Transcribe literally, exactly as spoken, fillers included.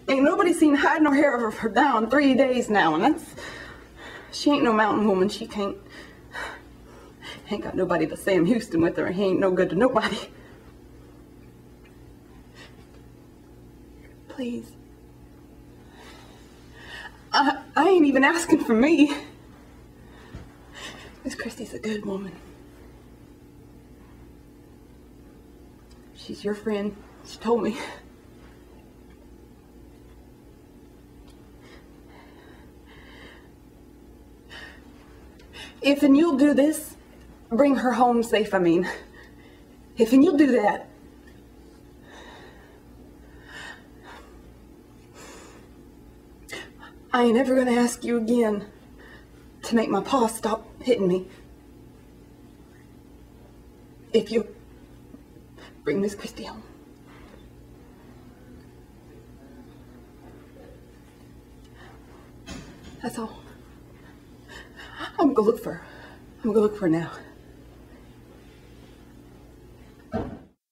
Ain't nobody seen hide nor hair of her down three days now, and that's... She ain't no mountain woman. She can't... Ain't got nobody but Sam Houston with her. He ain't no good to nobody. Please. I, I ain't even asking for me. Miss Christie's a good woman. She's your friend. She told me. If and you'll do this, bring her home safe, I mean. If and you'll do that, I ain't ever gonna ask you again to make my paw stop hitting me. If you bring Miss Christie home. That's all. I'm gonna look for her. I'm gonna look for her now.